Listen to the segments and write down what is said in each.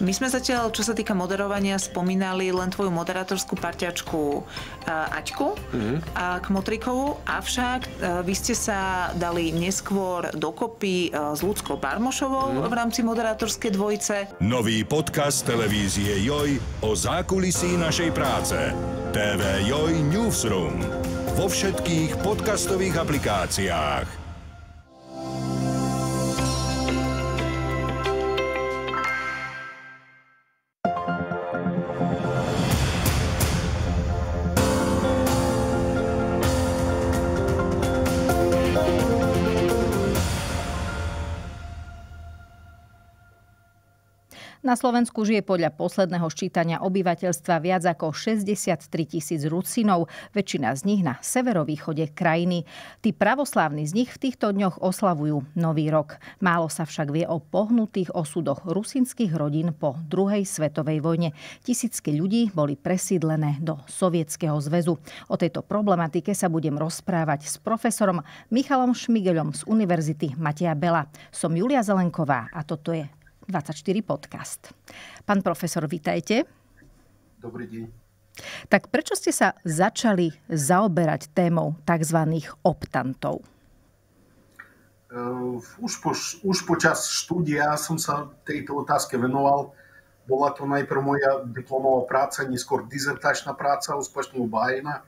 My sme zatiaľ, čo sa týka moderovania, spomínali len tvoju moderátorskú parťačku Aťku a Kmotrikovu, avšak vy ste sa dali neskôr dokopy s Ľudskou Barmošovou v rámci moderátorskej dvojice. Nový podcast televízie Joj o zákulisí našej práce. TV Joj Newsroom. Vo všetkých podcastových aplikáciách. Na Slovensku žije podľa posledného ščítania obyvateľstva viac ako 63 000 Rusinov, väčšina z nich na severovýchode krajiny. Tí pravoslávni z nich v týchto dňoch oslavujú Nový rok. Málo sa však vie o pohnutých osudoch rusinských rodín po druhej svetovej vojne. Tisícky ľudí boli presídlené do Sovietskeho zväzu. O tejto problematike sa budem rozprávať s profesorom Michalom Šmigeľom z Univerzity Mateja Bela. Som Julia Zelenková a toto je 24 podcast. Pán profesor, vítajte. Dobrý deň. Tak prečo ste sa začali zaoberať témou tzv. Optantov? Už počas štúdia som sa tejto otázke venoval. Bola to najprv moja diplomová práca, neskôr dizertačná práca, úspešne obhájená.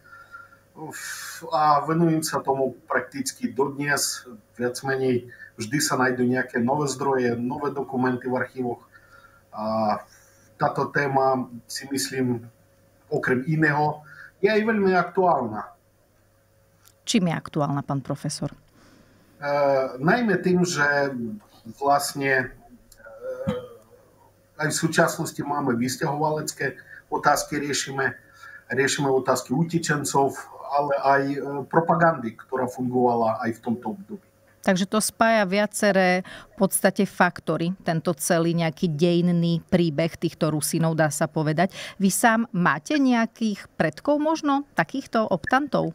A venujem sa tomu prakticky dodnes. Viac menej vždy sa nájdú nejaké nové zdroje, nové dokumenty v archívoch. A táto téma, si myslím, okrem iného, je aj veľmi aktuálna. Čím je aktuálna, pán profesor? Najmä tým, že vlastne aj v súčasnosti máme vysťahovalecké otázky, riešime otázky utečencov, ale aj propagandy, ktorá fungovala aj v tomto období. Takže to spája viaceré v podstate faktory, tento celý nejaký dejinný príbeh týchto Rusinov, dá sa povedať. Vy sám máte nejakých predkov možno, takýchto optantov?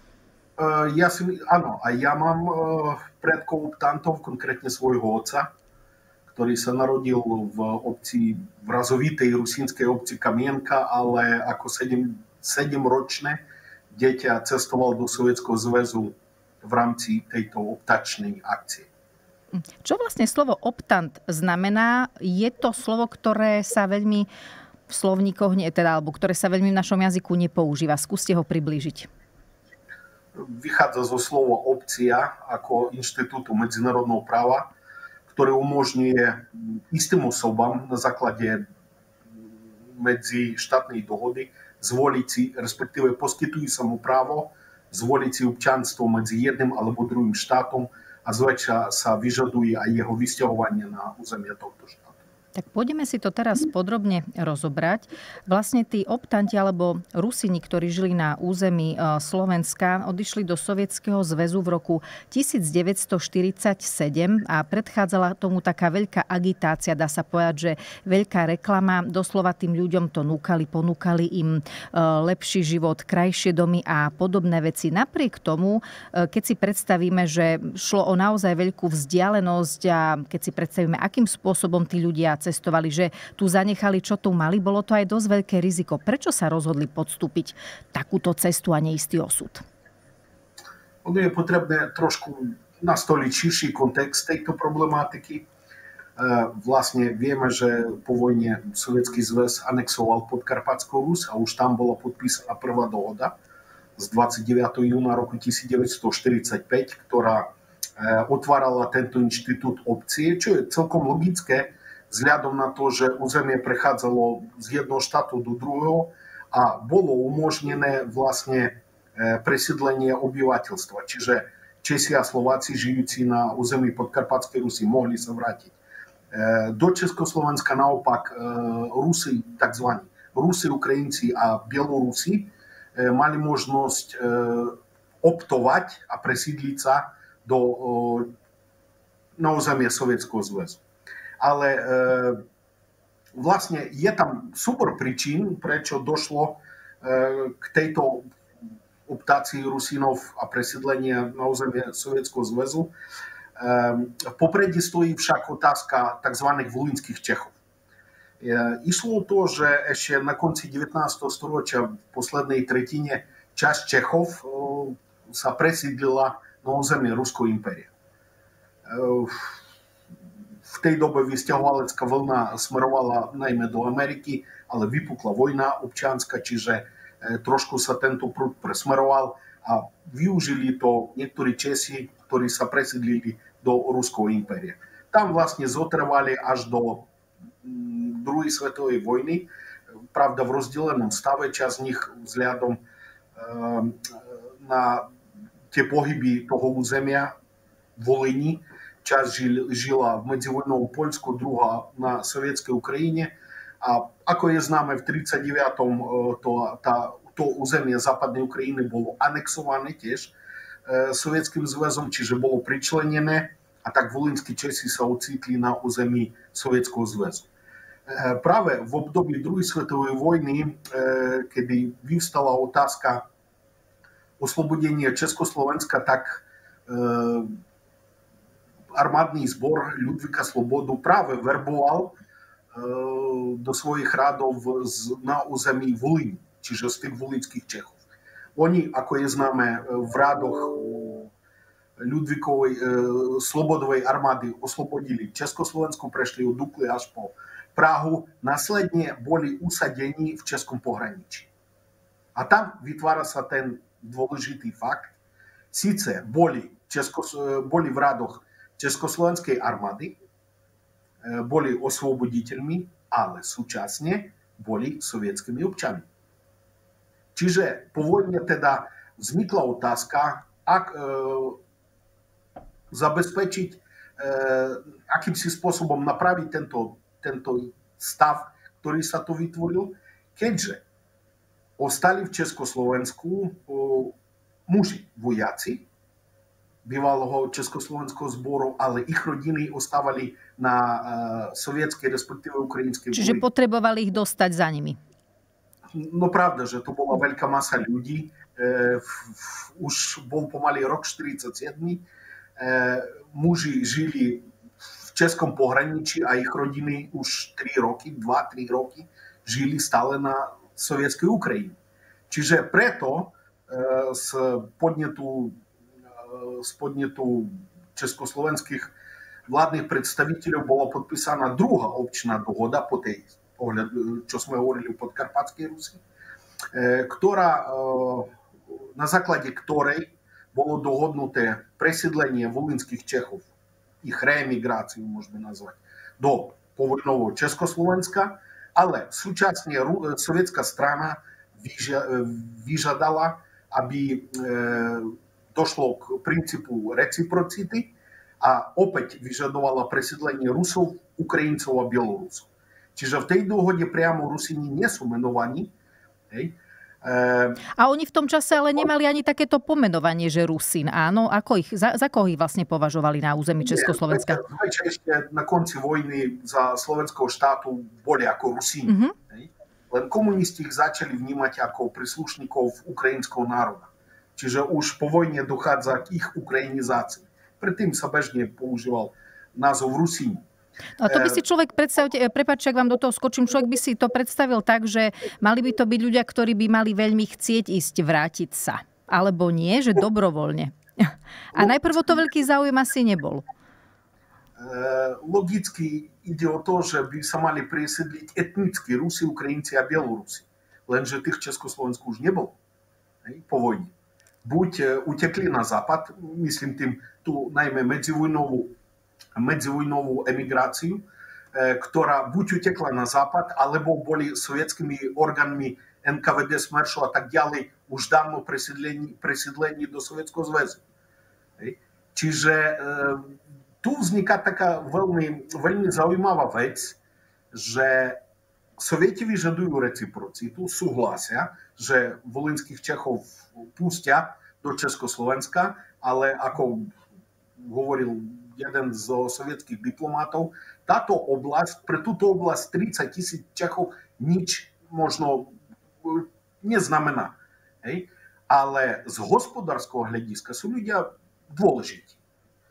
Áno, a ja mám predkov optantov, konkrétne svojho otca, ktorý sa narodil v razovitej rusínskej obci Kamienka, ale ako 7-ročné dieťa cestoval do Sovietskeho zväzu v rámci tejto optačnej akcie. Čo vlastne slovo optant znamená? Je to slovo, ktoré sa veľmi v slovníkoch, alebo ktoré sa veľmi v našom jazyku nepoužíva. Skúste ho priblížiť. Vychádza zo slova opcia ako inštitútu medzinárodného práva, ktoré umožňuje istým osobám na základe medzištátnej dohody zvoliť si, respektíve poskytujú sa mu právo zvoliť si občianstvo medzi jedným alebo druhým štátom a zväčša sa vyžaduje aj jeho vysťahovanie na územie tohto štátu. Tak pôjdeme si to teraz podrobne rozobrať. Vlastne tí optanti alebo Rusini, ktorí žili na území Slovenska, odišli do Sovietskeho zväzu v roku 1947 a predchádzala tomu taká veľká agitácia, dá sa povedať, že veľká reklama. Doslova tým ľuďom to ponúkali im lepší život, krajšie domy a podobné veci. Napriek tomu, keď si predstavíme, že šlo o naozaj veľkú vzdialenosť a keď si predstavíme, akým spôsobom tí ľudia cestovali, že tu zanechali, čo tu mali, bolo to aj dosť veľké riziko. Prečo sa rozhodli podstúpiť takúto cestu a neistý osud? Je potrebné trošku nastoliť širší kontext tejto problematiky. Vlastne vieme, že po vojne Sovietsky zväz anexoval Podkarpatskú Rus a už tam bola podpísaná prvá dohoda z 29. júna roku 1945, ktorá otvárala tento inštitút opcie, čo je celkom logické, vzhľadom na to, že územie prechádzalo z jedného štátu do druhého a bolo umožnené vlastne presídlenie obyvateľstva. Čiže Česi a Slováci žijúci na území Podkarpatskej Rusy mohli sa vrátiť. Do Československa naopak Rusi, takzvaní Rusi, Ukrajinci a Bielorusi mali možnosť optovať a presídliť sa na územie Sovietskeho zväzu. Ale vlastne je tam súbor príčin, prečo došlo k tejto optácii Rusinov a presídlenia na územie Sovietskeho zväzu. V popredí stojí však otázka tzv. Volynských Čechov. Išlo o to, že ešte na konci 19. storočia v poslednej tretine časť Čechov sa presídlila na územie Ruského impéria. V tej dobe vysťahovalecká vlna smerovala najmä do Ameriky, ale vypukla vojna občianska, čiže trošku sa tento prúd presmeroval a využili to niektorí Česi, ktorí sa presídlili do Ruského impéria. Tam vlastne zotrvali až do druhej svetovej vojny, pravda v rozdelenom stave, časť z nich vzhľadom na tie pohyby toho územia Volhyni, časť žila v medzivojnovom Poľsku, druhá na sovietskej Ukrajine a ako je známe v 1939. To územie západnej Ukrajiny bolo anexované tiež Sovietským zväzom, čiže bolo pričlenené a tak volynskí Česi sa ocitli na území Sovietskeho zväzu. Práve v období druhej svetovej vojny, kedy vyvstala otázka oslobodenia Československa, tak armádny zbor Ľudvíka Slobodu práve verboval do svojich radov na území Volhyni, čiže z tých volynských Čechov. Oni, ako je známe, v rádoch Ľudvíkovej Slobodovej armády oslobodili Československu, prešli od Dukly až po Prahu, následne boli usadení v českom pohraničí. A tam vytvára sa ten dôležitý fakt. Sice boli v radoch Československej armády, boli osvoboditeľmi, ale súčasne boli sovietskými občanmi. Čiže po vojne teda vznikla otázka, zabezpečiť, akýmsi spôsobom napraviť tento stav, ktorý sa tu vytvoril, keďže ostali v Československu muži, vojaci bývalého Československého zboru, ale ich rodiny ostávali na sovietskej, respektíve ukrajinskej. Čiže potrebovali ich dostať za nimi. No pravda, že to bola veľká masa ľudí. Už bol pomaly rok 1947. Muži žili v českom pohraničí a ich rodiny už 2-3 roky žili stále na sovietskej Ukrajine. Čiže preto z podnetu československých vládnych predstaviteľov bola podpísaná druhá občná dohoda po tej, čo sme hovorili o podkarpatskej Rusi, na základe ktorej bolo dohodnuté presídlenie volynských Čechov, ich reemigráciu môžeme nazvať, do povojnového Československa, ale súčasne sovietská strana vyžadala, aby došlo k princípu reciprocity a opäť vyžadovala presídlenie Rusov, Ukrajincov a Bielorusov. Čiže v tej dohode priamo Rusini nie sú menovaní. Hej. A oni v tom čase ale nemali ani takéto pomenovanie, že Rusín. Áno, za koho ich vlastne považovali na území Československa? Ešte na konci vojny za slovenského štátu boli ako Rusíni. Mm-hmm. Len komunisti ich začali vnímať ako príslušníkov ukrajinského národa. Čiže už po vojne dochádza k ich ukrajinizácii. Predtým sa bežne používal názov Rusíni. No to by si človek prepáčte, ak vám do toho skočím, človek by si to predstavil tak, že mali by to byť ľudia, ktorí by mali veľmi chcieť ísť vrátiť sa. Alebo nie, že dobrovoľne. A najprv to veľký záujem asi nebol. Logicky ide o to, že by sa mali presídliť etnicky Rusi, Ukrajinci a Bielorusi. Lenže tých Československu už nebolo po vojne. Buď utekli na západ, myslím tým tu najmä medzivojnovú emigráciu, ktorá buď utekla na západ, alebo boli sovietskými orgánmi NKVD, Smeršu a tak ďalej už dávno presídlení do Sovietskeho zväzu. Čiže tu vzniká taká veľmi zaujímavá vec, že Sovieti vyžadujú reciprocitu, súhlasia, že volynských Čechov pustia do Československa, ale ako hovoril jeden zo sovietských diplomátov, táto oblasť, pre túto oblasť 30 000 Čechov nič možno neznamená. Hej? Ale z hospodárskeho hľadiska sú ľudia dôležití.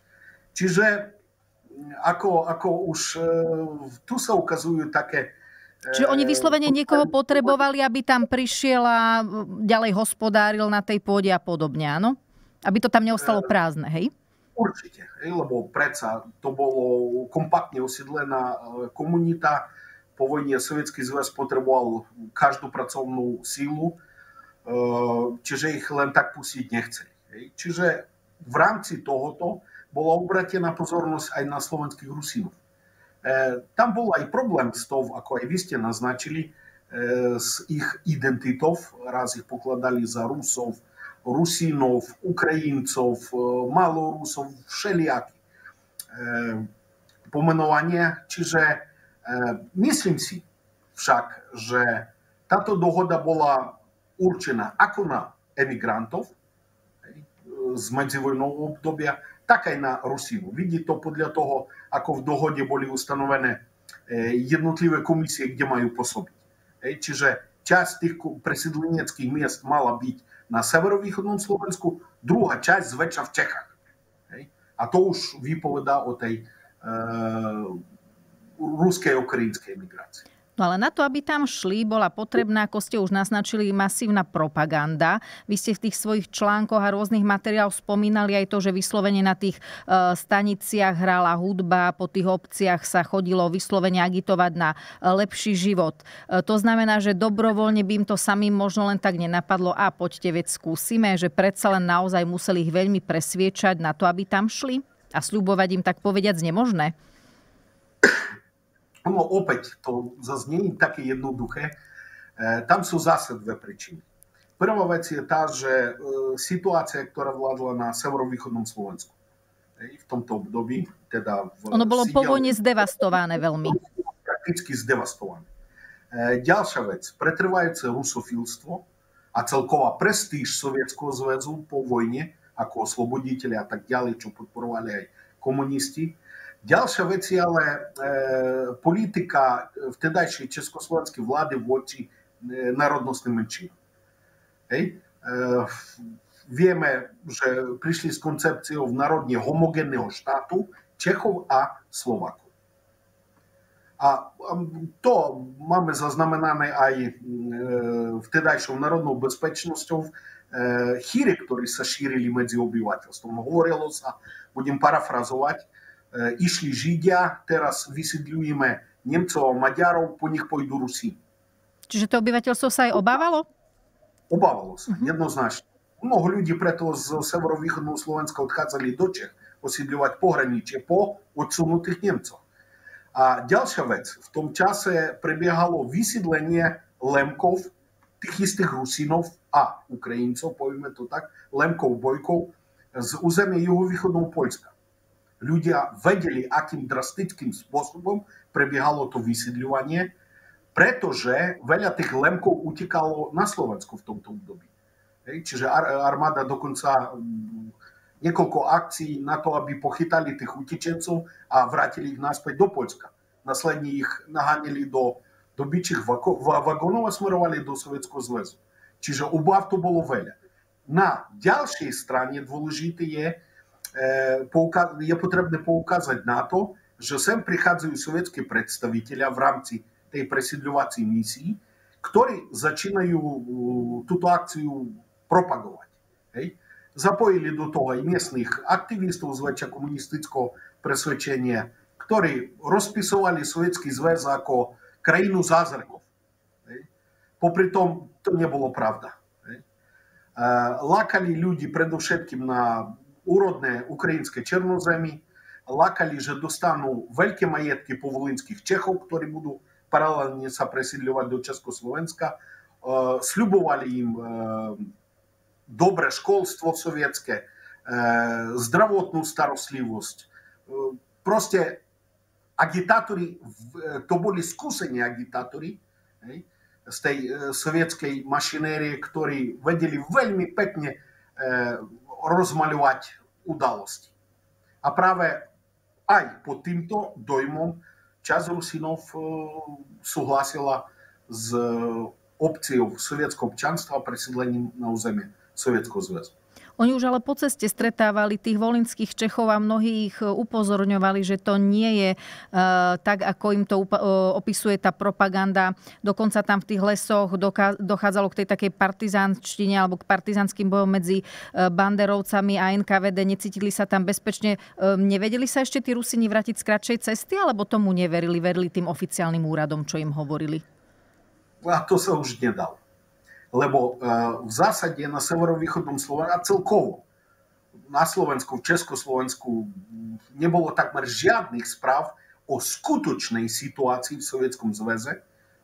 Čiže ako už tu sa ukazujú také Čiže oni vyslovene niekoho potrebovali, aby tam prišiel a ďalej hospodáril na tej pôde a podobne, áno? Aby to tam neostalo prázdne, hej? Určite, lebo predsa to bolo kompaktne osídlená komunita. Po vojne Sovietský zväz potreboval každú pracovnú sílu, čiže ich len tak pustiť nechceli. Čiže v rámci tohoto bola obratená pozornosť aj na slovenských Rusínov. Tam bol aj problém s tou, ako aj vy ste naznačili, s ich identitou. Raz ich pokladali za Rusov, Rusínov, Ukrajincov, Malorusov, všelijaký pomenovania. Čiže myslím si však, že táto dohoda bola určená ako na emigrantov z medzivojnového obdobia, tak aj na Rusínu. Vidí to podľa toho, ako v dohode boli ustanovené jednotlivé komisie, kde majú pôsobiť. Čiže časť tých presídleneckých miest mala byť na severovýchodnom Slovensku, druhá časť zväčša v Čechách. A to už vypovedá o tej ruskej a ukrajinskej migrácii. No ale na to, aby tam šli, bola potrebná, ako ste už naznačili, masívna propaganda. Vy ste v tých svojich článkoch a rôznych materiáloch spomínali aj to, že vyslovene na tých staniciach hrala hudba, po tých obciach sa chodilo vyslovene agitovať na lepší život. To znamená, že dobrovoľne by im to samým možno len tak nenapadlo a poďte, veď skúsime, že predsa len naozaj museli ich veľmi presviečať na to, aby tam šli a sľubovať im tak povediac nemožné. No opäť, to zase nie je také jednoduché. Tam sú zase dve príčiny. Prvá vec je tá, že situácia, ktorá vládla na severovýchodnom Slovensku v tomto období, teda... Ono bolo po vojne zdevastované veľmi. Prakticky zdevastované. Ďalšia vec, pretrvajúce rusofilstvo a celková prestíž Sovietskeho zväzu po vojne, ako osloboditeľi a tak ďalej, čo podporovali aj komunisti. Ďalšia vec je ale politika vtedajšej československej vlády voči národnostným menšinám. Vieme, že prišli s koncepciou národne homogénneho štátu Čechov a Slovákov. A to máme zaznamenané aj vtedajšou národnou bezpečnosťou, chýry, ktoré sa šírili medzi obyvateľstvom. Hovorilo sa, budem parafrazovať, išli Židia, teraz vysídľujeme Nemcov a Maďarov, po nich pôjdu Rusí. Čiže to obyvateľstvo sa aj obávalo? Obávalo sa, jednoznačne. Mnoho ľudí preto z severovýchodného Slovenska odchádzali do Čech osídľovať pohraničie po odsunutých Nemcoch. A ďalšia vec, v tom čase prebiehalo vysídlenie Lemkov, tých istých Rusínov a Ukrajincov, povieme to tak, Lemkov, Bojkov, z územia juhovýchodného Poľska. Ľudia vedeli, akým drastickým spôsobom prebiehalo to vysídľovanie, pretože veľa tých Lemkov utekalo na Slovensku v tomto období. Čiže armáda dokonca niekoľko akcií na to, aby pochytali tých utečencov a vrátili ich naspäť do Poľska. Následne ich naháňali do bičích vagónov a smerovali do Sovietskeho zväzu. Čiže obáv to bolo veľa. Na ďalšej strane dôležité je potrebné poukázať na to, že sem prichádzajú sovietskí predstavitelia v rámci tej presídľovacej misii, ktorí začínajú túto akciu propagovať. Zapojili do toho aj miestnych aktivistov zväčša komunistického presvedčenia, ktorí rozpisovali Sovietský zväz ako krajinu zázrakov. Popri tom to nebolo pravda. Lákali ľudí predovšetkým na úrodné ukrajinské černozemy, lákali, že dostanú veľké majetky povolinských Čechov, ktorí budú paralelne sa presídľovať do Československa. Sľubovali im dobré školstvo sovietské, zdravotnú starostlivosť. Proste agitátori, to boli skúsení agitátori z tej sovietskej mašinérie, ktorí vedeli veľmi pekne rozmaľovať udalosti. A práve aj pod týmto dojmom časť Rusínov súhlasila s opciou sovietského občanstva a presídlením na územie Sovietskeho zväzu. Oni už ale po ceste stretávali tých volyňských Čechov a mnohí ich upozorňovali, že to nie je tak, ako im to opisuje tá propaganda. Dokonca tam v tých lesoch dochádzalo k tej takej partizánštine alebo k partizánskym bojom medzi banderovcami a NKVD. Necítili sa tam bezpečne. Nevedeli sa ešte tí Rusíni vrátiť z kratšej cesty, alebo tomu neverili? Verili tým oficiálnym úradom, čo im hovorili? A to sa už nedalo. Lebo v zásade na severovýchodnom Slovensku a celkovo na Slovensku, v Československu nebolo takmer žiadnych správ o skutočnej situácii v Sovietskom zväze,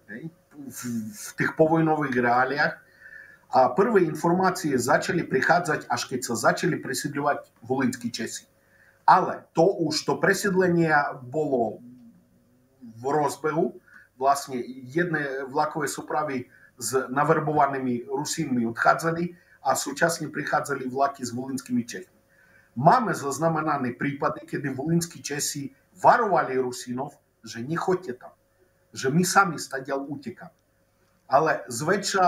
v tých povojnových reáliách. A prvé informácie začali prichádzať, až keď sa začali presídľovať volyňskí Česi. Ale to presídlenie bolo v rozbehu. Vlastne jedné vlakové súpravy s naverbovanými Rusínmi odchádzali a súčasne prichádzali vlaky s volyňskými Čechmi. Máme zaznamenané prípady, kedy volyňskí Česi varovali Rusínov, že nechoďte tam, že my sami stadiaľ utekáme. Ale zväčša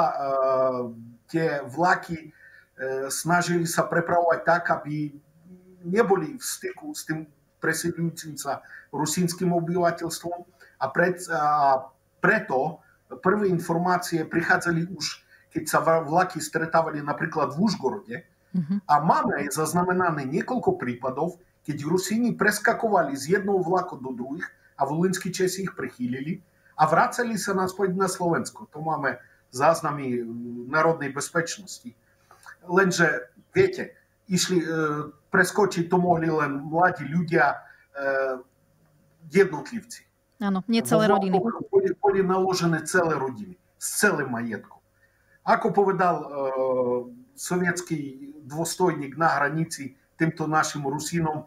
tie vlaky snažili sa prepravovať tak, aby neboli v styku s tým presídľujúcim sa rusínskym obyvateľstvom a preto prvé informácie prichádzali už, keď sa vlaky stretávali napríklad v Užgorode. A máme aj zaznamenané niekoľko prípadov, keď Rusíni preskakovali z jedného vlaku do druhých a volyňskí Česi ich prechýlili a vracali sa naspäť na Slovensko. To máme záznamy národnej bezpečnosti. Lenže, viete, preskočiť to mohli len mladí ľudia, jednotlivci. Áno, nie celé rodiny. Boli naložené celé rodiny s celým majetkom. Ako povedal sovietský dôstojník na hranici týmto našim Rusínom,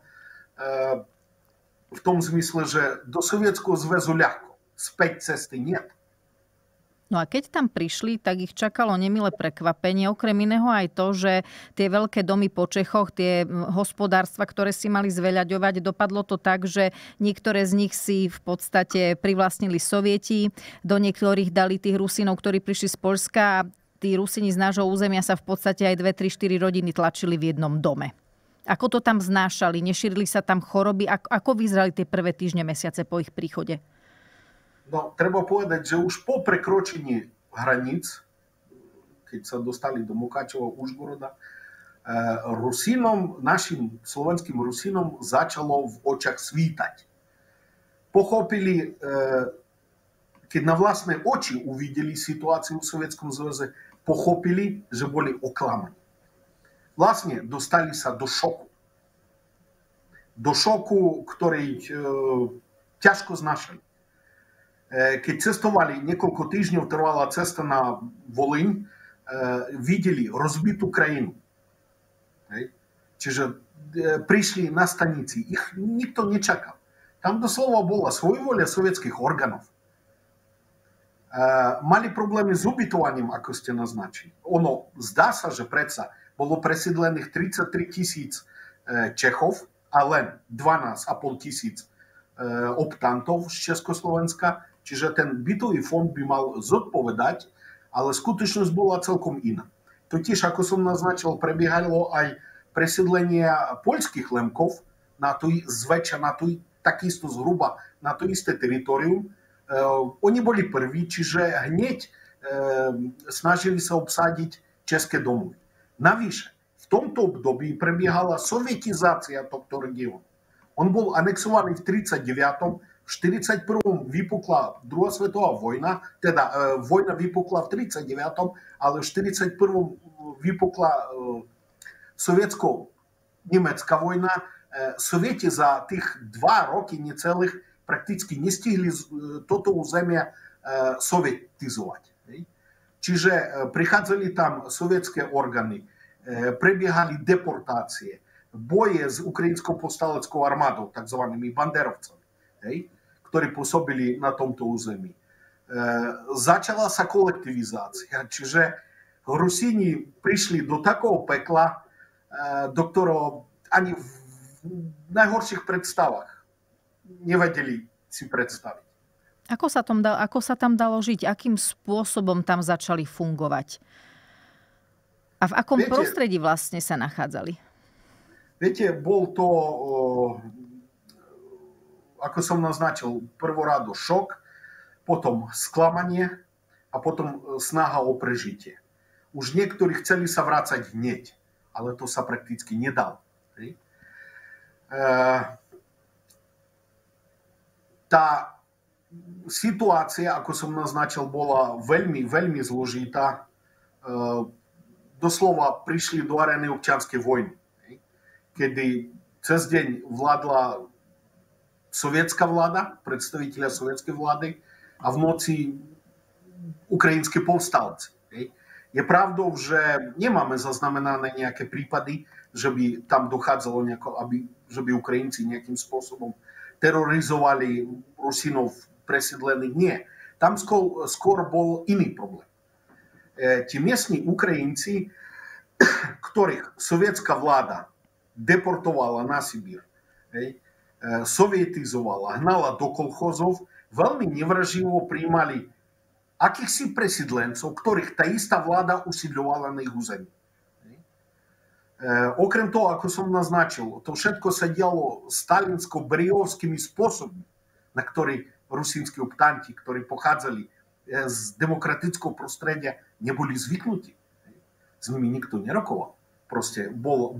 v tom zmysle, že do Sovietskeho zväzu ľahko, späť cesty niet. No a keď tam prišli, tak ich čakalo nemilé prekvapenie. Okrem iného aj to, že tie veľké domy po Čechoch, tie hospodárstva, ktoré si mali zveľaďovať, dopadlo to tak, že niektoré z nich si v podstate privlastnili Sovieti, do niektorých dali tých Rusínov, ktorí prišli z Poľska a tí Rusíni z nášho územia sa v podstate aj 2, 3, 4 rodiny tlačili v jednom dome. Ako to tam znášali? Nešírili sa tam choroby? Ako vyzerali tie prvé týždne, mesiace po ich príchode? No, treba povedať, že už po prekročení hraníc, keď sa dostali do Mukačeva, Užgoroda, Rusínom, našim slovenským Rusínom začalo v očiach svítať. Pochopili, keď na vlastné oči uvideli situáciu v Sovietskom zväze, pochopili, že boli oklamaní. Vlastne dostali sa do šoku. Do šoku, ktorý ťažko znašali. Keď cestovali, niekoľko týždňov trvala cesta na Volyň, videli rozbitú krajinu. Čiže prišli na stanici, ich nikto nečakal. Tam doslova bola svojvoľa sovietských orgánov. Mali problémy s ubytovaním, ako ste naznačili. Zdá sa, že predsa bolo presídlených 33 000 Čechov a len 12 500 optantov z Československa. Čiže ten bytový fond by mal zodpovedať, ale skutočnosť bola celkom iná. Totiž, ako som naznačil, prebiehalo aj presídlenie poľských Lemkov na to zväčša, na to takisto zhruba na to isté teritorium. Oni boli prví, čiže hneď snažili sa obsadiť české domovy. Navyše, v tomto období prebiehala sovietizácia tohto regiónu. On bol anexovaný v 1939. V 1941. vypukla druhá svetová vojna, teda vojna vypukla v 1939. Ale v 1941. vypukla sovietsko-nemecká vojna. Sovieti za tých 2 roky necelých prakticky nestihli toto územie sovietizovať. Čiže prichádzali tam sovietské orgány, prebiehali deportácie, boje s ukrajinskou povstaleckou armádou, takzvanými banderovcami, ktorí pôsobili na tomto území. Začala sa kolektivizácia, čiže Rusíni prišli do takého pekla, do ktorého ani v najhorších predstavách nevedeli si predstaviť. Ako sa tam dalo žiť? Akým spôsobom tam začali fungovať? A v akom prostredí vlastne sa nachádzali? Viete, bol to, ako som naznačil, prvorado šok, potom sklamanie a potom snaha o prežitie. Už niektorí chceli sa vrácať hneď, ale to sa prakticky nedalo. Tá situácia, ako som naznačil, bola veľmi, veľmi zložitá. Doslova prišli do arény občianskej vojny, kedy cez deň vládla sovietská vláda, predstavitelia sovietskej vlády, a v noci ukrajinskí povstalci. Je pravdou, že nemáme zaznamenané nejaké prípady, že by tam dochádzalo že by Ukrajinci nejakým spôsobom terorizovali Rusinov presídlených. Nie. Tam skôr bol iný problém. Tí miestni Ukrajinci, ktorých sovietská vláda deportovala na Sibír, sovietizovala, hnala do kolchozov, veľmi nevraživo prijímali akýchsi presídlencov, ktorých tá istá vláda usídľovala na ich území. Okrem toho, ako som naznačil, to všetko sa dialo stalinsko-briovskými spôsobmi, na ktorý rusínski optanti, ktorí pochádzali z demokratického prostredia, neboli zvyknutí. S nimi nikto nerokoval. Proste bol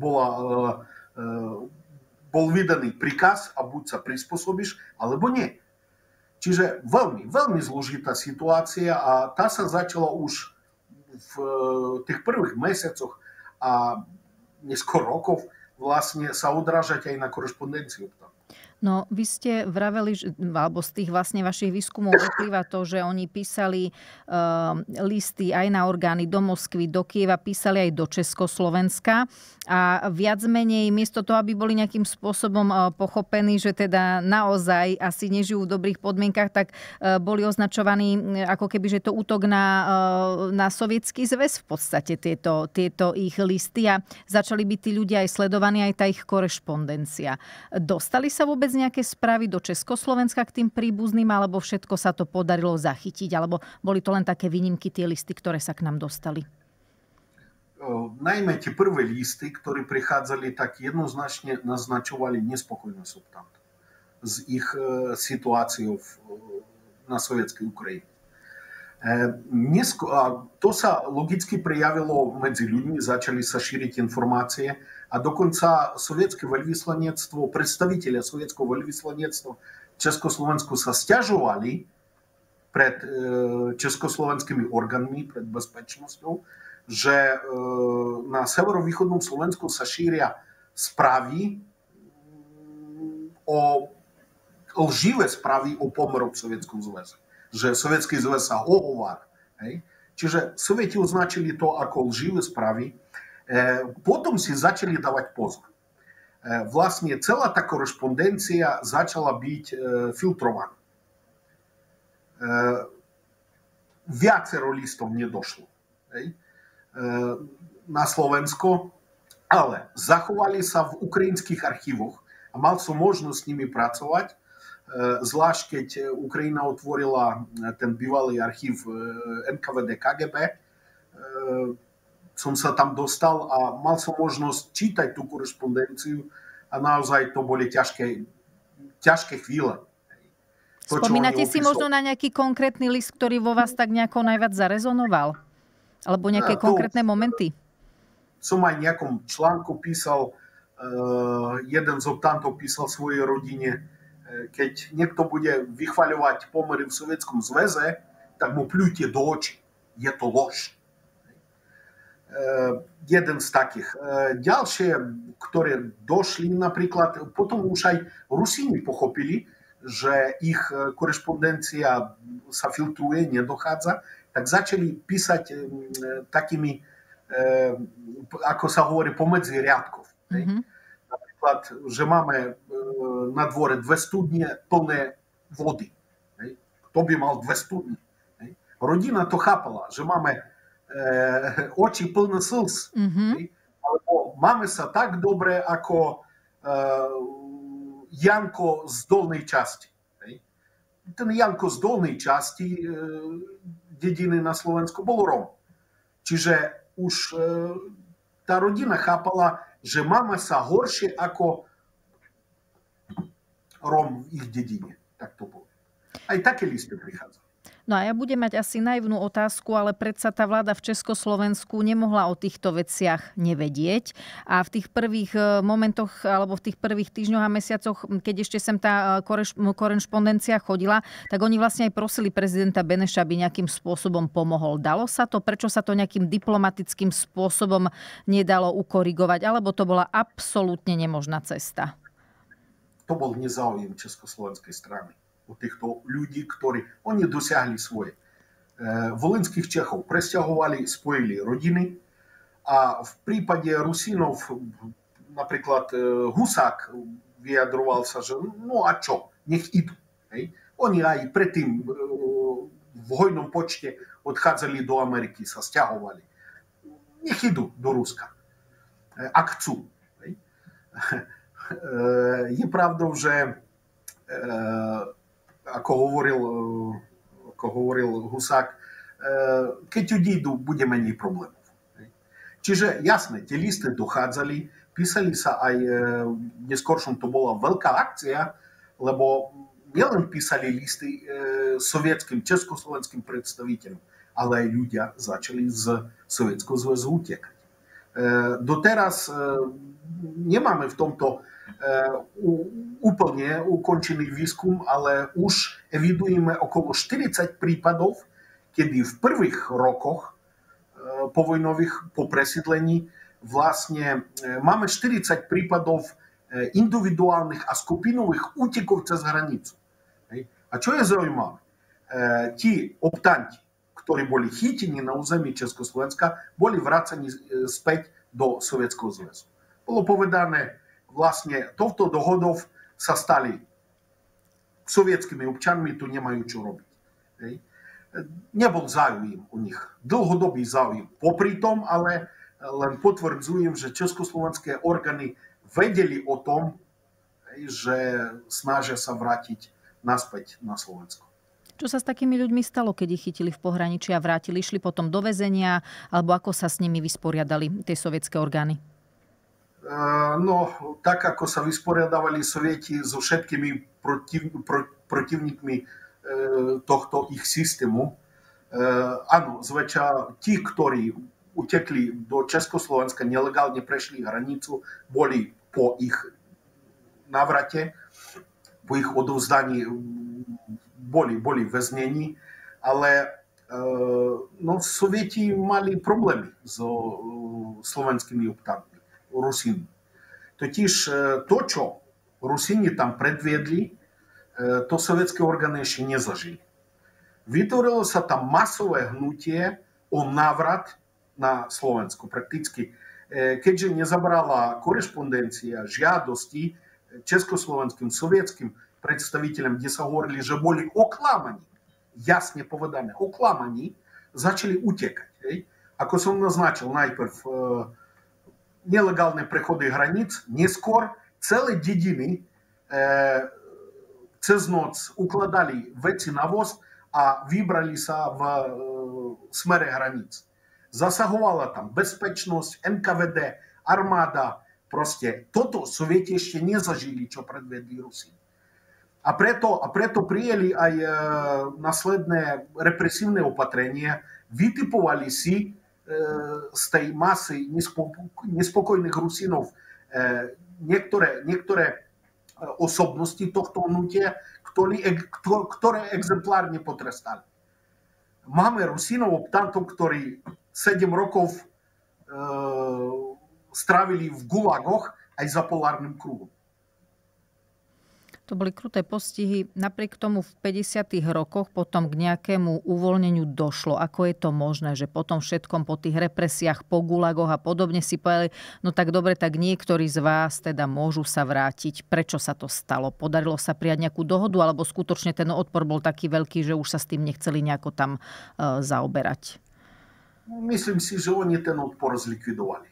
vydaný príkaz a buď sa prispôsobíš, alebo nie. Čiže veľmi, veľmi zložitá situácia a tá sa začala už v tých prvých mesiacoch a neskôr rokov vlastne sa odrážať aj na korešpondenciu. No, vy ste vraveli, alebo z tých vlastne vašich výskumov vyplýva to, že oni písali listy aj na orgány do Moskvy, do Kieva, písali aj do Československa a viac menej, miesto toho, aby boli nejakým spôsobom pochopení, že teda naozaj asi nežijú v dobrých podmienkach, tak boli označovaní ako keby, že to útok na Sovietsky zväz v podstate tieto ich listy a začali byť tí ľudia aj sledovaní, aj tá ich korešpondencia. Dostali sa vôbec nejaké správy do Československa k tým príbuzným, alebo všetko sa to podarilo zachytiť, alebo boli to len také výnimky, tie listy, ktoré sa k nám dostali? Najmä tie prvé listy, ktoré prichádzali, tak jednoznačne naznačovali nespokojnosť optantov s ich situáciou na sovietskej Ukrajine. To sa logicky prejavilo medzi ľuďmi, začali sa šíriť informácie a dokonca sovietské veľvyslanectvo, predstavitelia sovietského veľvyslanectva v Československu sa sťažovali pred československými orgánmi, pred bezpečnosťou, že na severovýchodnom Slovensku sa šíria správy lživé správy o pomeroch v Sovietskom zväze. Že Sovietský zväz sa ohovára. Čiže Sovieti označili to ako lživé správy. Potom si začali dávať pozor. Vlastne celá tá korešpondencia začala byť filtrovaná. Viacero listov nedošlo na Slovensko, ale zachovali sa v ukrajinských archívoch a mal som možnosť s nimi pracovať, zvlášť keď Ukrajina otvorila ten bývalý archív NKVD KGB. Som sa tam dostal a mal som možnosť čítať tú korešpondenciu a naozaj to boli ťažké chvíle. Spomínate si možno na nejaký konkrétny list, ktorý vo vás tak nejako najviac zarezonoval? Alebo nejaké konkrétne momenty? Som aj v nejakom článku písal, jeden z optantov písal svojej rodine, keď niekto bude vychvaľovať pomery v Sovietskom zväze, tak mu pľujte do očí. Je to lož. Jeden z takých. Ďalšie, ktoré došli napríklad, potom už aj Rusíni pochopili, že ich korešpondencia sa filtruje, nedochádza, tak začali písať takými, ako sa hovorí, pomedzi riadkov. Napríklad, že máme na dvore 2 studne plné vody. Kto by mal 2 studne? Rodina to chápala, že máme oči plné slz. Alebo máme sa tak dobre ako Janko z dolnej časti. Ten Janko z dolnej časti dediny na Slovensku bol Rom. Čiže už tá rodina chápala, že máme sa horšie ako Róm v ich dedine. Tak to bolo. Aj také listy prichádzajú. No a ja budem mať asi naivnú otázku, ale predsa tá vláda v Československu nemohla o týchto veciach nevedieť. A v tých prvých momentoch, alebo v tých prvých týždňoch a mesiacoch, keď ešte sem tá korešpondencia chodila, tak oni vlastne aj prosili prezidenta Beneša, aby nejakým spôsobom pomohol. Dalo sa to? Prečo sa to nejakým diplomatickým spôsobom nedalo ukorigovať? Alebo to bola absolútne nemožná cesta? To bol nezáujem československej strany. U týchto ľudí, ktorí oni dosiahli svoje. Volinských Čechov presťahovali, spojili rodiny a v prípade Rusínov napríklad Husák vyjadroval sa, že no a čo, nech idú. Hej. Oni aj predtým v hojnom počte odchádzali do Ameriky, sa sťahovali. Nech idú do Ruska, ak chcú. Hej. Je pravdou, že ako hovoril Husák, keď odídu, bude menej problémov. Čiže jasné, tie listy dochádzali, písali sa aj, neskôršom to bola veľká akcia, lebo nielen písali listy sovietským, československým predstaviteľom, ale aj ľudia začali z Sovietskeho zväzu utekať. Doteraz nemáme v tomto úplne ukončený výskum, ale už evidujeme okolo 40 prípadov, kedy v prvých rokoch povojnových po presídlení vlastne máme 40 prípadov individuálnych a skupinových útekov cez hranicu. A čo je zaujímavé? Tí optanti, ktorí boli chytení na území Československa, boli vracení späť do Sovietskeho zväzu. Bolo povedané, vlastne touto dohodou sa stali sovietskými občanmi, tu nemajú čo robiť. Hej. Nebol záujem u nich, dlhodobý záujem. Popri tom, ale len potvrdzujem, že československé orgány vedeli o tom, že snažia sa vrátiť naspäť na Slovensko. Čo sa s takými ľuďmi stalo, keď ich chytili v pohraničí a vrátili? Išli potom do väzenia, alebo ako sa s nimi vysporiadali tie sovietské orgány? No, tak ako sa vysporiadavali Sovieti so všetkými protivníkmi tohto ich systému. Áno, zväčša tí, ktorí utekli do Československa, nelegálne prešli hranicu, boli po ich návrate, po ich odovzdaní boli väznení, ale no, Sovieti mali problémy so slovenskými optantmi. Rusín. Totiž to, čo Rusíni tam predviedli, to sovietské orgány ešte nezažili. Vytvorilo sa tam masové hnutie o návrat na Slovensko. Prakticky, keďže nezabrala korešpondencia žiadosti československým, sovietským predstaviteľom, kde sa hovorili, že boli oklamaní, jasne povedané, oklamaní, začali utekať. Hej? Ako som naznačil, najprv nelegálne prechody hraníc, neskôr celé dediny cez noc ukladali veci na voz a vybrali sa v smere hraníc. Zasahovala tam bezpečnosť, NKVD, armáda. Proste toto Sovieti ešte nezažili, čo predvedli Rusi. A preto prijeli aj následné represívne opatrenia, vytipovali si z tej masy nespokojných Rusínov niektoré osobnosti tohto hnutia, ktoré exemplárne potrestali. Máme Rusínov optantov, ktorí 7 rokov strávili v gulagoch aj za polárnym kruhom. To boli kruté postihy. Napriek tomu v 50. rokoch potom k nejakému uvoľneniu došlo. Ako je to možné, že potom všetkom po tých represiách, po gulagoch a podobne si povedali, no tak dobre, tak niektorí z vás teda môžu sa vrátiť. Prečo sa to stalo? Podarilo sa prijať nejakú dohodu, alebo skutočne ten odpor bol taký veľký, že už sa s tým nechceli nejako tam zaoberať? Myslím si, že oni ten odpor zlikvidovali.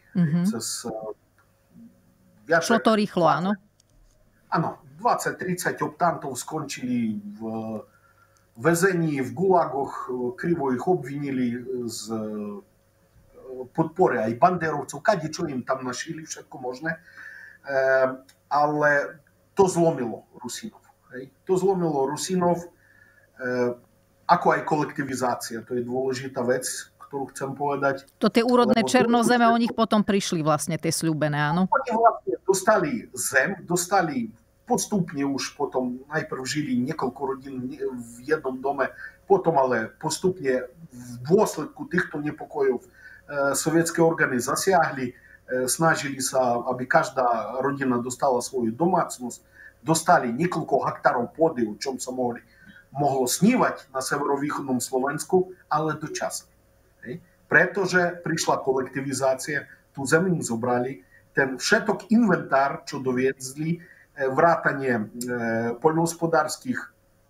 Šlo to rýchlo, áno? Áno. 20-30 optantov skončili v väzení, v gulagoch, krivo ich obvinili z podpore aj banderovcov, kadečo im tam našili, všetko možné. Ale to zlomilo Rusinov. To zlomilo Rusinov, ako aj kolektivizácia. To je dôležitá vec, ktorú chcem povedať. To tie úrodné černozeme, o nich potom prišli vlastne tie sľúbené, áno? Oni vlastne dostali zem, dostali postupne už potom, najprv žili niekoľko rodín v jednom dome, potom ale postupne v dôsledku týchto nepokojov sovietské orgány zasiahli, snažili sa, aby každá rodina dostala svoju domácnosť, dostali niekoľko hektárov pôdy, o čom sa mohlo snívať na severovýchodnom Slovensku, ale dočasne. Pretože prišla kolektivizácia, tú zem im zobrali, ten všetok inventár, čo doviezli, vrátanie poľnohospodárskych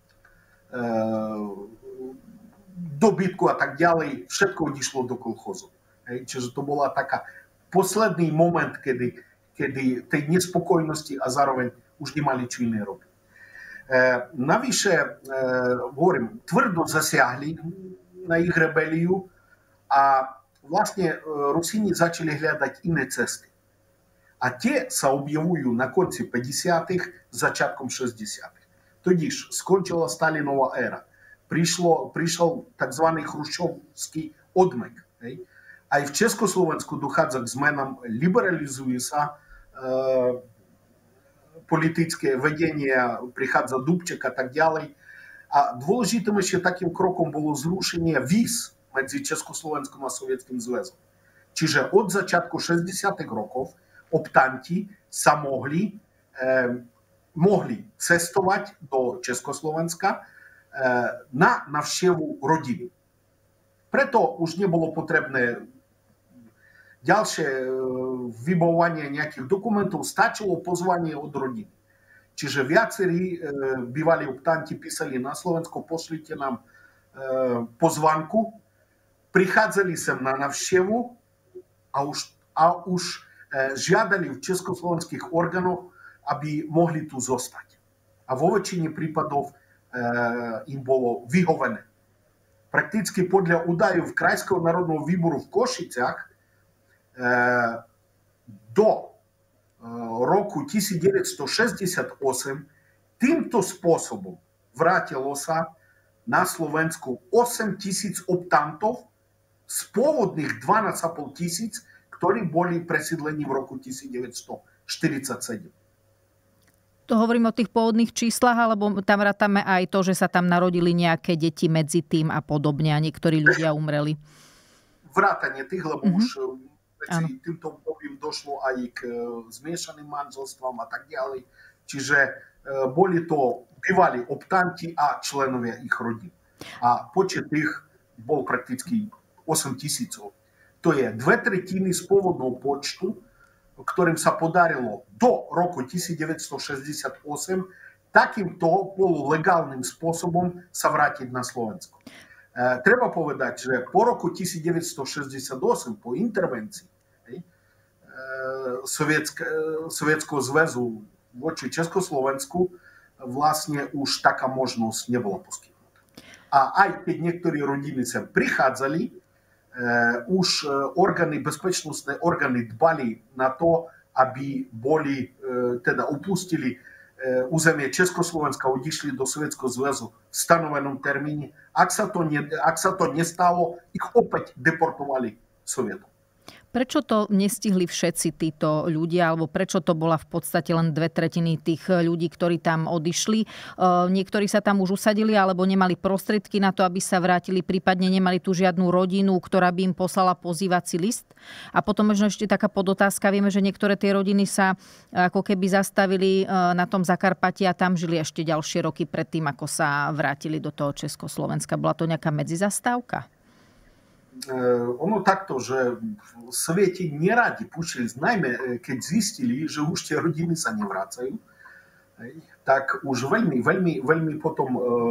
dobytku a tak ďalej, všetko odišlo do kolchozu. Čiže to bola taká posledný moment, kedy tej nespokojnosti a zároveň už nemali čo iné robiť. Navyše, hovorím, tvrdo zasiahli na ich rebeliu a vlastne Rusíni začali hľadať iné cesty. A tie sa objavujú na konci 50-х, začiatkom 60-х. Totiž skončila Stalinová éra. Prišiel tzv. Chruščovský odmek. Aj v Československu dochádza k zmenám, liberalizuje sa politické vedenie, prichádza Dubček a tak ďalej. A dôležitým ešte takým krokom bolo zrušenie víz medzi Československom a Sovietským zväzom. Čiže od začiatku 60. rokov optanti sa mohli cestovať do Československa na návštevu rodiny. Preto už nebolo potrebné ďalšie vybavovanie nejakých dokumentov, stačilo pozvanie od rodiny. Čiže viacerí bývalí optanti písali na Slovensko, pošlite nám pozvanku, prichádzali sem na návštevu a už žiadali v československých orgánoch, aby mohli tu zostať. A vo väčšine prípadov im bolo vyhovené. Prakticky podľa údajov Krajského národného výboru v Košiciach do roku 1968 týmto spôsobom vrátilo sa na Slovensku 8 000 optantov z pôvodných 12 500, ktorí boli presídlení v roku 1947. To hovorím o tých pôvodných číslach, alebo tam rátame aj to, že sa tam narodili nejaké deti medzi tým a podobne a niektorí ľudia umreli? Vrátanie tých, lebo už medzi týmto obdobím došlo aj k zmiešaným manželstvám a tak ďalej. Čiže boli to bývalí optanti a členovia ich rodín. A počet tých bol prakticky 8 000. To je 2/3 z pôvodného počtu, ktorým sa podarilo do roku 1968 takýmto polulegálnym spôsobom sa vrátiť na Slovensko. Treba povedať, že po roku 1968, po intervencii Sovietskeho zväzu voči Československu, vlastne už taká možnosť nebola poskytnutá. A aj keď niektorí rodiny sem prichádzali, už bezpečnostné orgány dbali na to, aby opustili územie Československa, odišli do Sovietskeho zväzu v stanovenom termíne. Ak sa to nestalo, ich opäť deportovali Sovietom. Prečo to nestihli všetci títo ľudia, alebo prečo to bola v podstate len 2/3 tých ľudí, ktorí tam odišli? Niektorí sa tam už usadili, alebo nemali prostriedky na to, aby sa vrátili, prípadne nemali tu žiadnu rodinu, ktorá by im poslala pozývací list. A potom možno ešte taká podotázka. Vieme, že niektoré tie rodiny sa ako keby zastavili na tom Zakarpatí a tam žili ešte ďalšie roky predtým, ako sa vrátili do toho Československa. Bola to nejaká medzizastávka? Ono takto, že Sovieti neradi púšťali, najmä keď zistili, že už tie rodiny sa nevracajú, tak už veľmi potom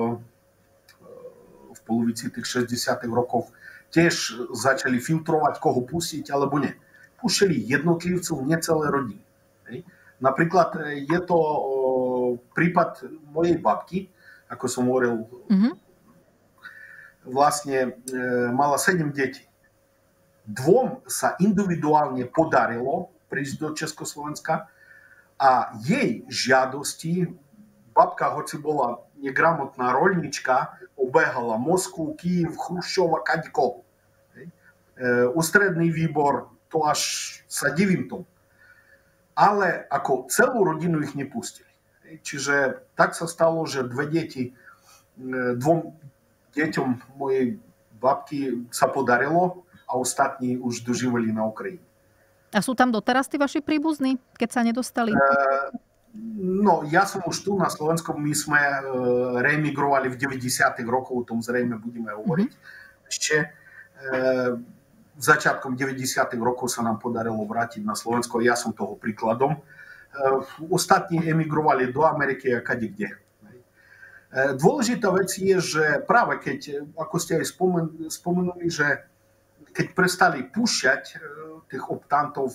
v polovici tých 60. rokov tiež začali filtrovať, koho pustiť alebo nie. Púšťali jednotlivcov, nie celé rodiny. Napríklad je to prípad mojej babky, ako som hovoril, vlastne mala 7 detí. Dvom sa individuálne podarilo prísť do Československa a jej žiadosti, babka, hoci bola negramotná roľnička, obehala Moskvu, Kyjev, Chruščova, kadikoho. Ústredný výbor, to až sa divím tomu. Ale ako celú rodinu ich nepustili. Čiže tak sa stalo, že dvom deťom mojej babky sa podarilo a ostatní už dožívali na Ukrajine. A sú tam doteraz tí vaši príbuzní, keď sa nedostali? No, ja som už tu na Slovensku, my sme reemigrovali v 90. rokoch, o tom zrejme budeme hovoriť. Ešte začiatkom 90. rokov sa nám podarilo vrátiť na Slovensko, ja som toho príkladom. Ostatní emigrovali do Ameriky a kadekde. Dôležitá vec je, že práve keď, ako ste aj spomenuli, že keď prestali púšťať tých optantov,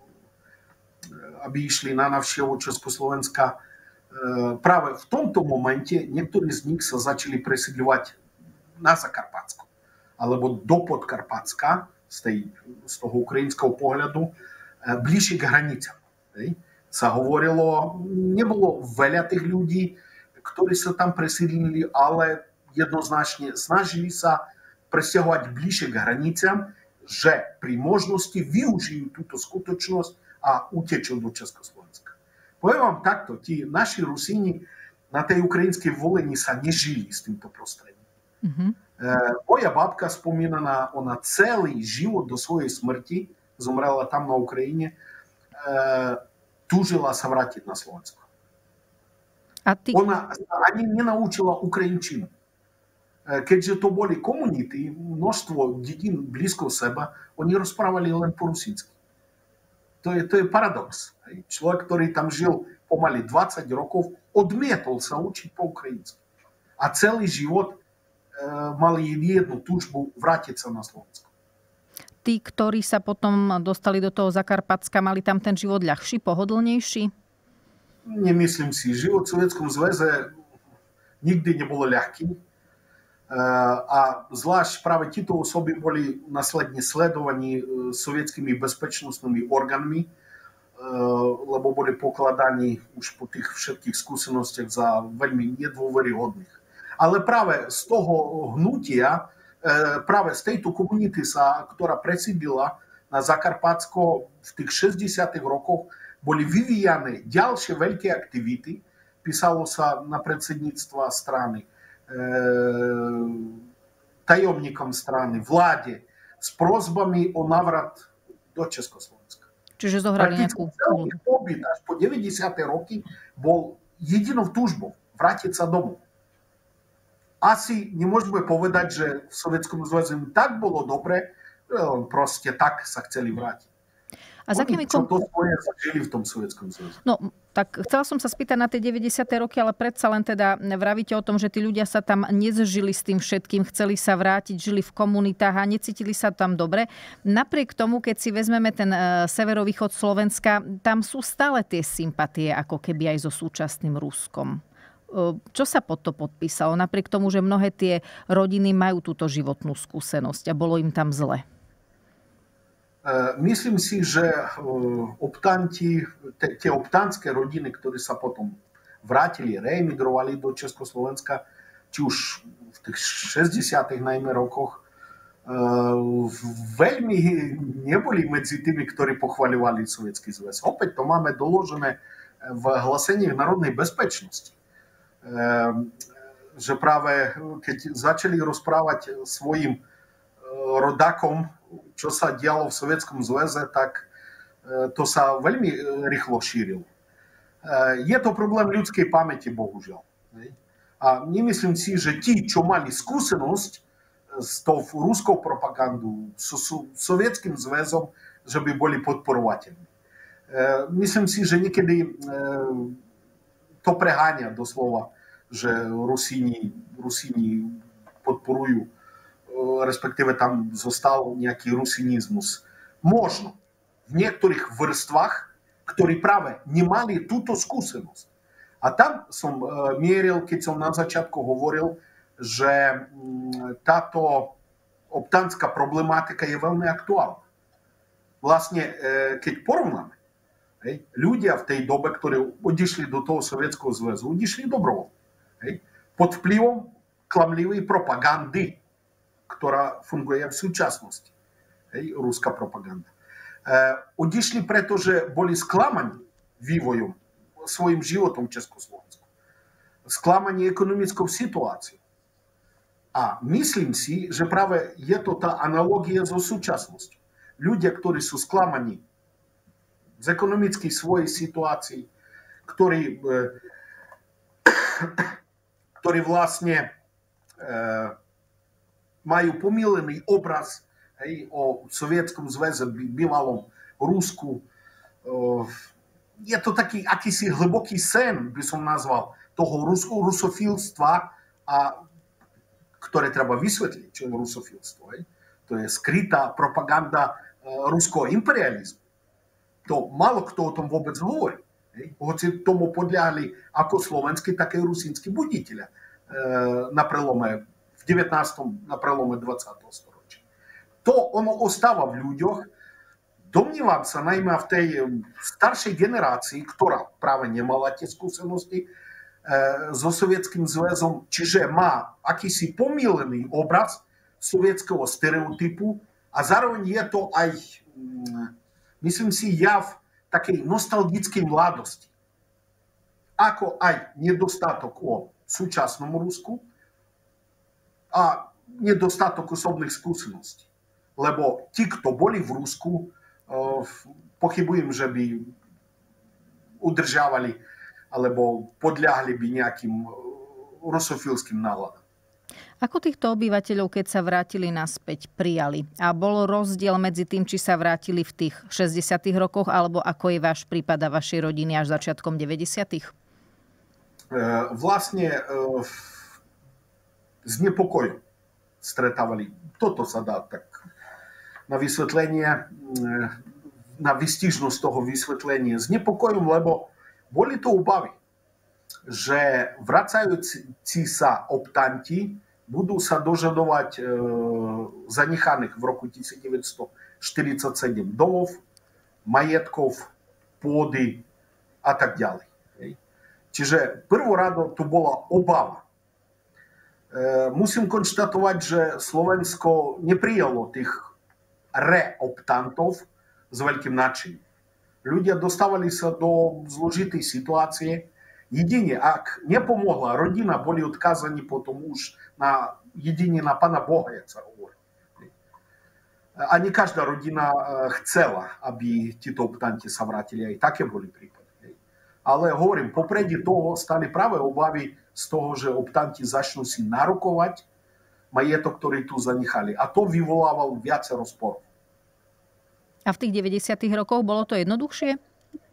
aby išli na návštevu Československa, práve v tomto momente niektorí z nich sa začali presídľovať na Zakarpatsko alebo do Podkarpatska z toho ukrajinského pohľadu bližšie k hranicám. Sa hovorilo, nebolo veľa tých ľudí, ktorí sa tam presídlili, ale jednoznačne snažili sa presťahovať bližšie k hranicám, že pri možnosti využijú túto skutočnosť a utečú do Československa. Poviem vám takto, tí naši Rusíni na tej ukrajinskej volení sa nežili s týmto prostredím. Moja babka spomínaná, ona celý život do svojej smrti, zomrela tam na Ukrajine, túžila sa vrátiť na Slovensko. A ty... Ona ani nenaučila ukrajinčinu. Keďže to boli komunity, množstvo dedín blízko seba, oni rozprávali len po rusínsky. To je paradox. Človek, ktorý tam žil pomaly 20 rokov, odmietol sa učiť po ukrajinsky. A celý život mali jednu túžbu vrátiť sa na Slovensko. Tí, ktorí sa potom dostali do toho Zakarpatska, mali tam ten život ľahší, pohodlnejší? Nemyslím si. Život v Sovietskom zväze nikdy nebolo ľahký. A zvlášť práve títo osoby boli následne sledovaní sovietskými bezpečnostnými orgánmi, lebo boli pokladaní už po tých všetkých skúsenostiach za veľmi nedôveryhodných. Ale práve z toho hnutia, práve z tejto komunity, ktorá presídlila na Zakarpatsko v tých 60. rokoch, boli vyvíjane ďalšie veľké aktivity. Písalo sa na predsedníctva strany, tajomníkom strany, vláde s prosbami o návrat do Československa. Čiže zohrali nejakú úlohu. Celý pobyt až po 90. roky bol jedinou túžbou vrátiť sa domov. Asi nemôžeme povedať, že v Sovietskom zväze tak bolo dobre, že proste tak sa chceli vrátiť. A za akými to svoje zažili v tom Sovietskom zväze. No, tak chcela som sa spýtať na tie 90. roky, ale predsa len teda vravíte o tom, že tí ľudia sa tam nezžili s tým všetkým, chceli sa vrátiť, žili v komunitách a necítili sa tam dobre. Napriek tomu, keď si vezmeme ten severovýchod Slovenska, tam sú stále tie sympatie, ako keby aj so súčasným Ruskom. Čo sa pod to podpísalo? Napriek tomu, že mnohé tie rodiny majú túto životnú skúsenosť a bolo im tam zle. Myslím si, že tie optantské rodiny, ktoré sa potom vrátili, reemigrovali do Československa, či už v tých 60. najmä rokoch, veľmi neboli medzi tými, ktorí pochvaľovali Sovietsky zväz. Opäť to máme doložené v hláseniach národnej bezpečnosti. Že práve keď začali rozprávať svojim rodakom, čo sa dialo v Sovietskom zväze, tak to sa veľmi rýchlo šírilo. Je to problém ľudskej pamäti, bohužiaľ. A nemyslím si, že tí, čo mali skúsenosť s tou ruskou propagandou, s Sovietským zväzom, že by boli podporovateľní. Myslím si, že niekedy to preháňa doslova, že Rusíni podporujú, respektíve tam zostal nejaký rusinizmus. Možno v niektorých vrstvách, ktorí práve nemali túto skúsenosť. A tam som mieril, keď som na začiatku hovoril, že táto optantská problematika je veľmi aktuálna. Vlastne, keď porovnáme, ľudia v tej dobe, ktorí odišli do toho Sovietskeho zväzu, odišli dobrovoľne. Pod vplyvom klamlivej propagandy, ktorá funguje v súčasnosti. Ruská propaganda. Odišli, pretože boli sklamaní vývojom, svojim životom v Československu. Sklamaní ekonomickou situáciou. A myslím si, že práve je to tá analogia so súčasnosťou. Ľudia, ktorí sú sklamaní z ekonomickej svojej situácii, ktorí vlastne majú pomílený obraz o Sovietskom zväze, bývalom Rusku. Je to taký akýsi hlboký sen, by som nazval, toho rusofilstva, ktoré treba vysvetliť, čo je rusofilstvo. To je skrytá propaganda ruského imperializmu. To málo kto o tom vôbec hovorí. Hoci tomu podľahli ako slovenskí, tak aj rusínsky buditeľia na prelome v 19. na prelome 20. storočia. To ono ostáva v ľuďoch. Domnívam sa najmä v tej staršej generácii, ktorá práve nemala tie skúsenosti so Sovietským zväzom, čiže má akýsi pomílený obraz sovietskeho stereotypu a zároveň je to aj, myslím si, jav takej nostalgickej mladosti. Ako aj nedostatok o súčasnom Rusku a nedostatok osobných skúseností. Lebo tí, kto boli v Rusku, pochybujem, že by udržiavali alebo podľahli by nejakým rusofilským náladám. Ako týchto obyvateľov, keď sa vrátili naspäť, prijali? A bol rozdiel medzi tým, či sa vrátili v tých 60. rokoch, alebo ako je váš prípad a vašej rodiny až začiatkom 90. Vlastne s nepokojom stretávali. Toto sa dá tak na vysvetlenie, na výstižnosť toho vysvetlenia. S nepokojom, lebo boli to obavy, že vracajúci sa optanti budú sa dožadovať zanechaných v roku 1947 domov, majetkov, pôdy a tak ďalej. Čiže prvorado to bola obava. Musím konštatovať, že Slovensko neprijalo tých reoptantov s veľkým nadšením. Ľudia dostávali sa do zložitej situácie. Jedine, ak nepomohla rodina, boli odkázaní potom už jedine na Pána Boha, jak sa hovorí. A nie každá rodina chcela, aby títo optanti sa vrátili. Aj také boli prípady. Ale hovorím, popredí toho stali práve obavy z toho, že optanti začnú si narokovať majetok, ktorý tu zanechali. A to vyvolávalo viacero sporov. A v tých 90. rokoch bolo to jednoduchšie?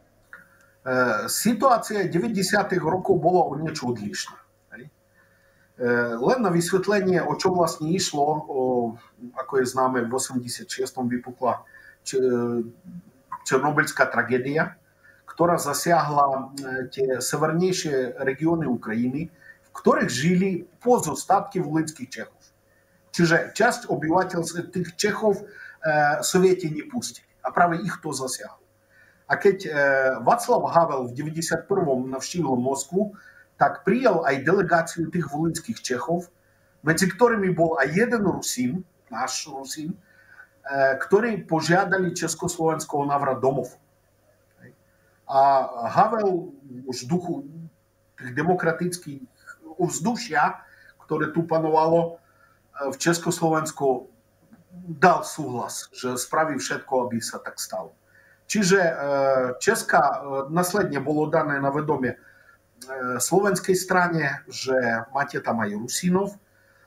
Situácia 90. rokov bola o niečo odlišná. Len na vysvetlenie, o čo vlastne išlo, ako je známe, v 86. vypukla Černobylská tragédia, ktorá zasiahla tie severnejšie regióny Ukrajiny, v ktorých žili pozostatky volinských Čechov. Čiže časť obyvateľstva tých Čechov Sovieti nepustili. A práve ich to zasiahlo. A keď Václav Havel v 91. navštívil Moskvu, tak prijal aj delegáciu tých volinských Čechov, medzi ktorými bol aj jeden Rusín, náš Rusín, ktorí požiadali Československo o návrat domov. A Havel už v duchu tých demokratických ovzdušia, ktoré tu panovalo v Československu, dal súhlas, že spraví všetko, aby sa tak stalo. Čiže Česká následne bolo dané na vedomie slovenskej strane, že máte tam aj Rusínov.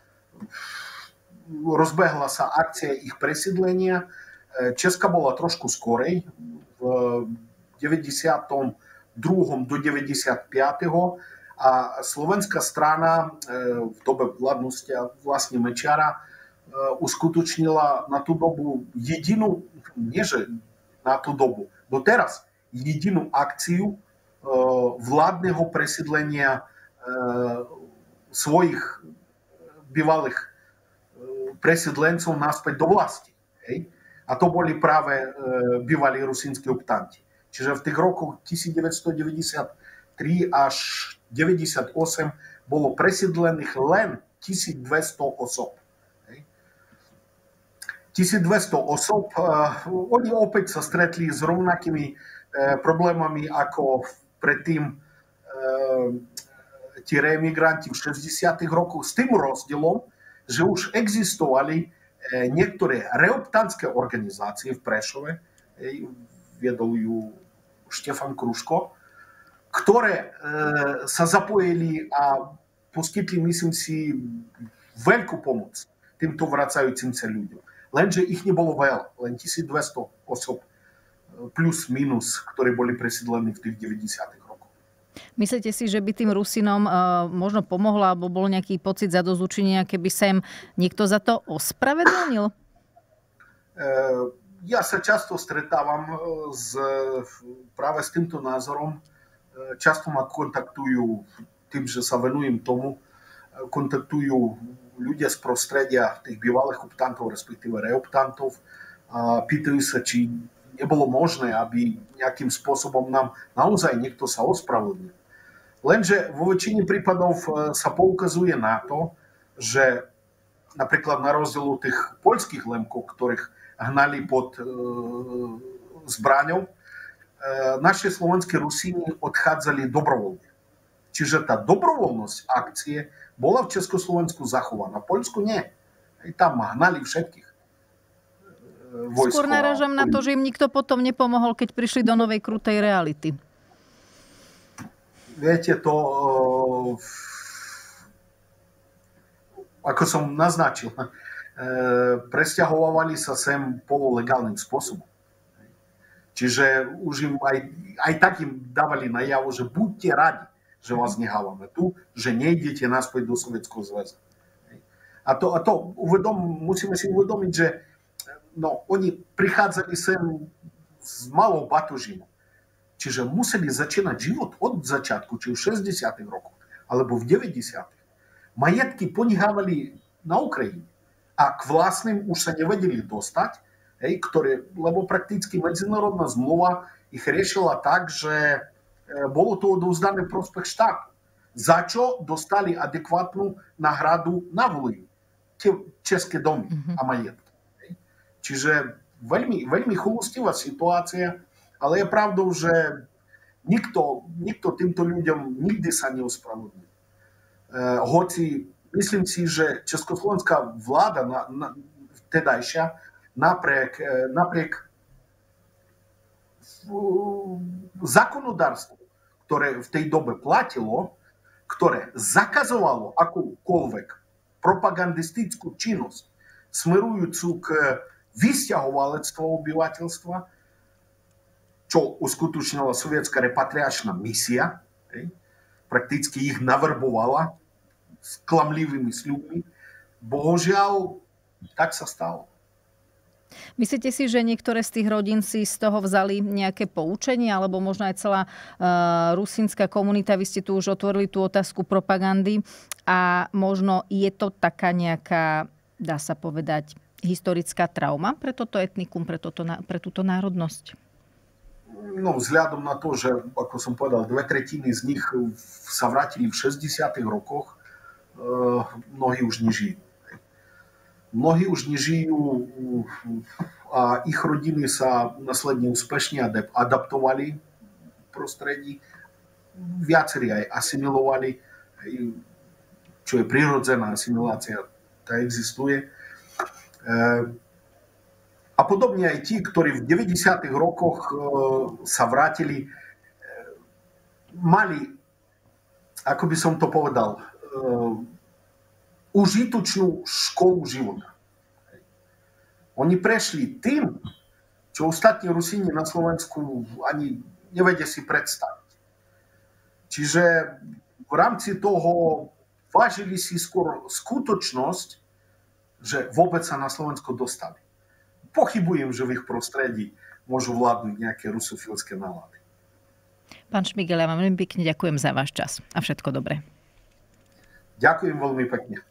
Rozbehla sa akcia ich presídlenia. Česká bola trošku skorej, v 92. do 95. A slovenská strana v dobe vládnosti vlastne Mečiara uskutočnila na tú dobu jedinú, nie že na tú dobu, doteraz jedinú akciu vládneho presídlenia svojich bývalých presídlencov naspäť do vlasti. Hej? A to boli práve bývalí rusínsky optanti. Čiže v tých rokoch 1993 až 98 bolo presídlených len 1200 osob. 1200 osob, oni opäť sa stretli s rovnakými problémami ako predtým tí reemigranti v 60. rokoch, s tým rozdielom, že už existovali niektoré reoptantské organizácie v Prešove, viedol ju Štefan Kruško, ktoré sa zapojili a poskytli, myslím si, veľkú pomoc týmto vracajúcim sa ľuďom. Lenže ich nebolo veľa, len 1200 osob plus minus, ktorí boli presídlení v tých 90. rokoch. Myslíte si, že by tým Rusinom možno pomohlo, alebo bol nejaký pocit zadozučinenia, keby sa im niekto za to ospravedlnil? Ja sa často stretávam práve s týmto názorom. Často ma kontaktujú tým, že sa venujem tomu, kontaktujú ľudia z prostredia tých bývalých optantov, respektíve reoptantov. A pýtajú sa, či nebolo možné, aby nejakým spôsobom nám naozaj niekto sa ospravedlnil. Lenže vo väčšine prípadov sa poukazuje na to, že napríklad na rozdiel od tých poľských Lemkov, ktorých hnali pod zbraňou, naši slovenskí Rusíni odchádzali dobrovoľne. Čiže tá dobrovoľnosť akcie bola v Československu zachovaná. V Poľsku nie. Tam hnali všetkých. Skôr narážam na to, že im nikto potom nepomohol, keď prišli do novej krutej reality. Viete, to ako som naznačil, presťahovali sa sem pololegálnym spôsobom. Čiže už im aj tak im dávali najavo, že buďte radi, že vás nehávame tu, že nejdete naspäť do Sovietskeho zväzu. A to musíme si uvedomiť, že oni prichádzali sem s malou batožinou. Čiže museli začínať život od začiatku, či v 60. rokoch, alebo v 90. Majetky ponechávali na Ukrajine. A k vlastným už sa nevedeli dostať, lebo prakticky medzinárodná zmluva ich riešila tak, že bolo to odovzdané v prospech štátu. Za čo dostali adekvátnu náhradu na voli. Tie české domy a majetky. Čiže veľmi, veľmi chulostivá situácia, ale je pravdou, že nikto týmto ľuďom nikdy sa neospravedlnil. Hoci myslím si, že československá vláda vtedajšia napriek zákonodárstvu, ktoré v tej dobe platilo, ktoré zakazovalo akúkoľvek propagandistickú činnosť smerujúcu k vysťahovalectvo obyvateľstva, čo uskutočnila sovietská repatriačná misia, prakticky ich navrbovala s klamlivými sľubmi. Bohužiaľ, tak sa stalo. Myslíte si, že niektoré z tých rodín si z toho vzali nejaké poučenie, alebo možno aj celá rusínska komunita, vy ste tu už otvorili tú otázku propagandy a možno je to taká nejaká, dá sa povedať, historická trauma pre toto etnikum, pre túto národnosť? No, vzhľadom na to, že, ako som povedal, 2/3 z nich sa vrátili v 60. rokoch, mnohí už nežijú. Mnohí už nežijú a ich rodiny sa následne úspešne adaptovali v prostredí. Viacerí aj asimilovali, čo je prirodzená asimilácia, tá existuje. A podobne aj tí, ktorí v 90. rokoch sa vrátili, mali, ako by som to povedal, užitočnú školu života. Oni prešli tým, čo ostatní Rusíni na Slovensku ani nevedia si predstaviť. Čiže v rámci toho vážili si skôr skutočnosť, že vôbec sa na Slovensko dostali. Pochybujem, že v ich prostredí môžu vládnuť nejaké rusofilské nálady. Pán Šmigel, ja vám veľmi pekne ďakujem za váš čas a všetko dobré. Ďakujem veľmi pekne.